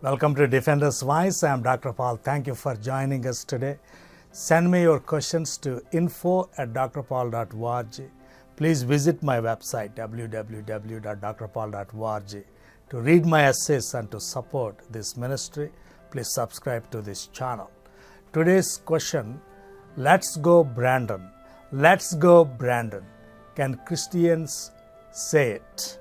Welcome to Defender's Voice. I am Dr. Paul. Thank you for joining us today. Send me your questions to info@drpaul.org. Please visit my website www.drpaul.org to read my essays and to support this ministry. Please subscribe to this channel. Today's question, let's go Brandon. Let's go Brandon. Can Christians say it?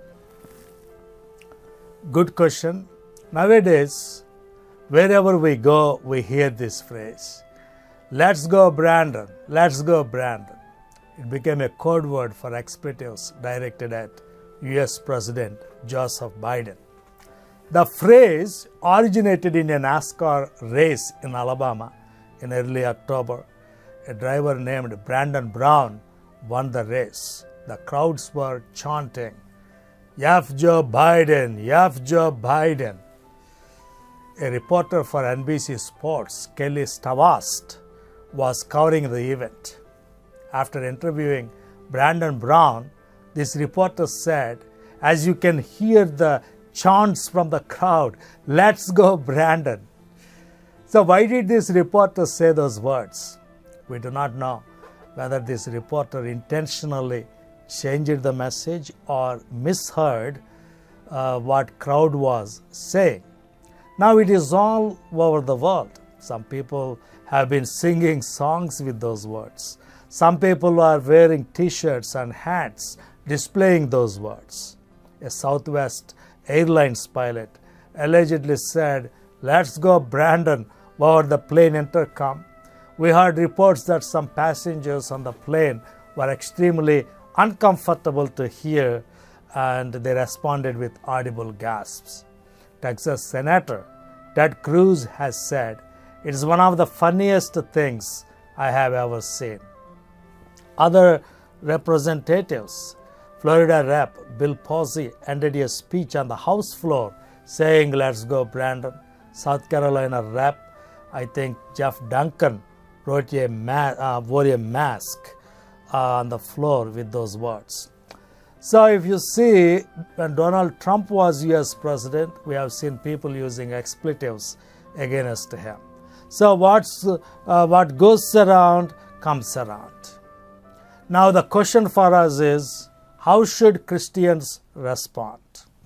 Good question. Nowadays, wherever we go, we hear this phrase. Let's go Brandon. Let's go Brandon. It became a code word for expletives directed at US President Joseph Biden. The phrase originated in a NASCAR race in Alabama in early October. A driver named Brandon Brown won the race. The crowds were chanting, "F. Joe Biden, F. Joe Biden." A reporter for NBC Sports, Kelly Stavast, was covering the event. After interviewing Brandon Brown, this reporter said, "As you can hear the chants from the crowd, let's go Brandon." So why did this reporter say those words? We do not know whether this reporter intentionally changed the message or misheard what crowd was saying. Now it is all over the world. Some people have been singing songs with those words. Some people are wearing t-shirts and hats displaying those words. A Southwest Airlines pilot allegedly said, "Let's go Brandon," over the plane intercom. We heard reports that some passengers on the plane were extremely uncomfortable to hear, and they responded with audible gasps. Texas Senator Ted Cruz has said, "It is one of the funniest things I have ever seen." Other representatives, Florida Rep. Bill Posey ended a speech on the House floor saying, "Let's go Brandon." South Carolina Rep. I think Jeff Duncan wore a mask on the floor with those words. So if you see, when Donald Trump was US president, we have seen people using expletives against him. So what goes around comes around. Now the question for us is, how should Christians respond?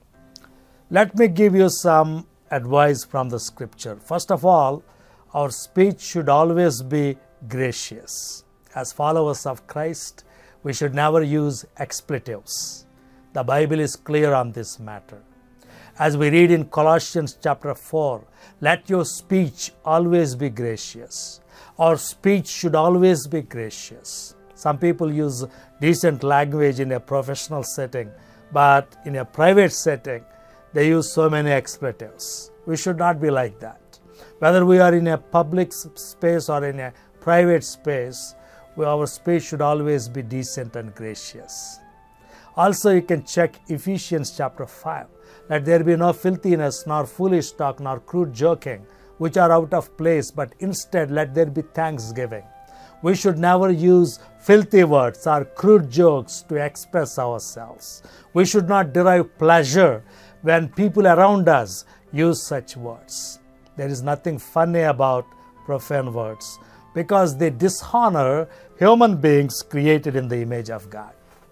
Let me give you some advice from the scripture. First of all, our speech should always be gracious. As followers of Christ, we should never use expletives. The Bible is clear on this matter. As we read in Colossians chapter 4, let your speech always be gracious. Our speech should always be gracious. Some people use decent language in a professional setting, but in a private setting, they use so many expletives. We should not be like that. Whether we are in a public space or in a private space, our speech should always be decent and gracious. Also, you can check Ephesians chapter 5. Let there be no filthiness, nor foolish talk, nor crude joking, which are out of place, but instead let there be thanksgiving. We should never use filthy words or crude jokes to express ourselves. We should not derive pleasure when people around us use such words. There is nothing funny about profane words, because they dishonor human beings created in the image of God.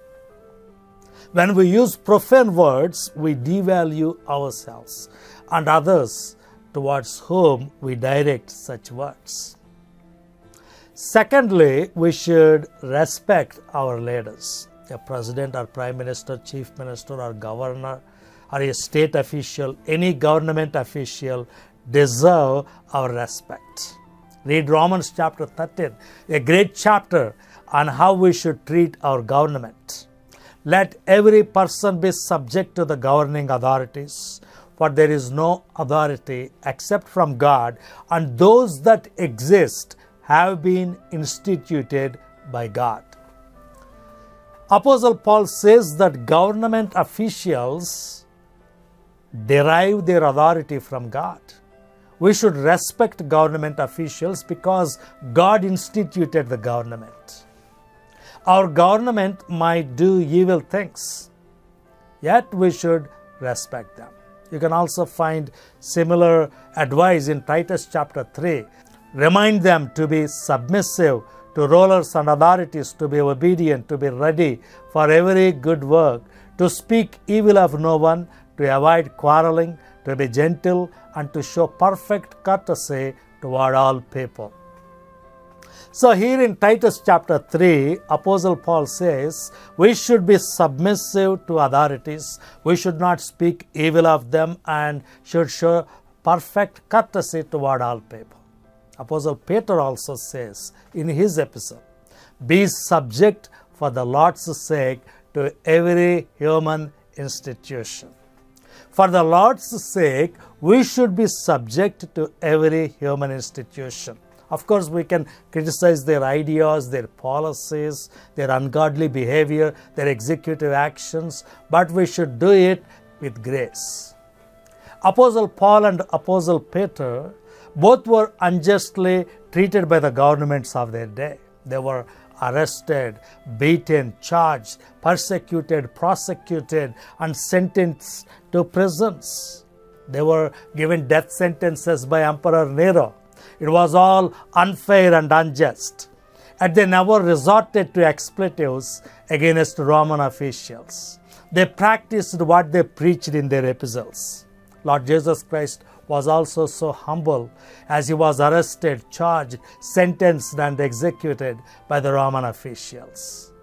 When we use profane words, we devalue ourselves and others towards whom we direct such words. Secondly, we should respect our leaders. A president or prime minister, chief minister or governor or a state official, any government official deserve our respect. Read Romans chapter 13, a great chapter on how we should treat our government. Let every person be subject to the governing authorities, for there is no authority except from God, and those that exist have been instituted by God. Apostle Paul says that government officials derive their authority from God. We should respect government officials because God instituted the government. Our government might do evil things, yet we should respect them. You can also find similar advice in Titus chapter 3. Remind them to be submissive to rulers and authorities, to be obedient, to be ready for every good work, to speak evil of no one, to avoid quarreling, to be gentle, and to show perfect courtesy toward all people. So here in Titus chapter 3, Apostle Paul says, we should be submissive to authorities, we should not speak evil of them, and should show perfect courtesy toward all people. Apostle Peter also says in his epistle, be subject for the Lord's sake to every human institution. For the Lord's sake, we should be subject to every human institution. Of course, we can criticize their ideas, their policies, their ungodly behavior, their executive actions, but we should do it with grace. Apostle Paul and Apostle Peter both were unjustly treated by the governments of their day. They were arrested, beaten, charged, persecuted, prosecuted, and sentenced to prisons. They were given death sentences by Emperor Nero. It was all unfair and unjust. And they never resorted to expletives against Roman officials. They practiced what they preached in their epistles. Lord Jesus Christ was also so humble as he was arrested, charged, sentenced, and executed by the Roman officials.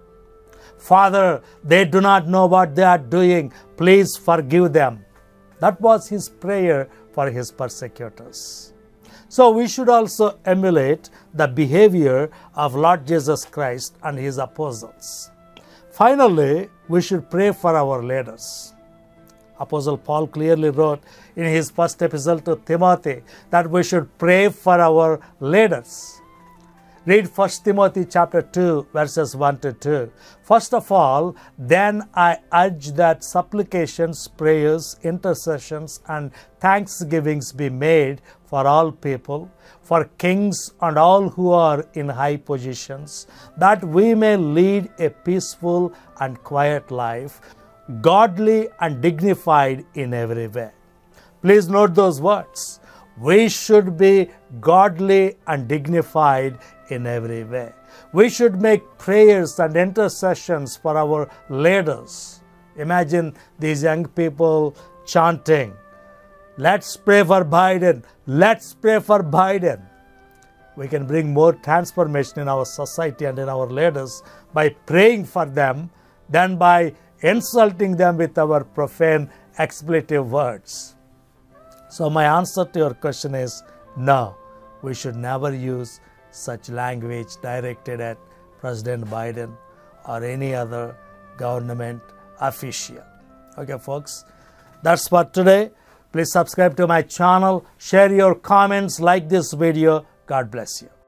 Father, they do not know what they are doing. Please forgive them. That was his prayer for his persecutors. So we should also emulate the behavior of Lord Jesus Christ and his apostles. Finally, we should pray for our leaders. Apostle Paul clearly wrote in his first epistle to Timothy that we should pray for our leaders. Read 1 Timothy chapter 2, verses 1 to 2. First of all, then I urge that supplications, prayers, intercessions, and thanksgivings be made for all people, for kings and all who are in high positions, that we may lead a peaceful and quiet life, godly and dignified in every way. Please note those words. We should be godly and dignified in every way. We should make prayers and intercessions for our leaders. Imagine these young people chanting, let's pray for Biden, let's pray for Biden. We can bring more transformation in our society and in our leaders by praying for them than by insulting them with our profane expletive words. So my answer to your question is no, we should never use such language directed at President Biden or any other government official. Okay, folks, that's for today. Please subscribe to my channel, share your comments, like this video. God bless you.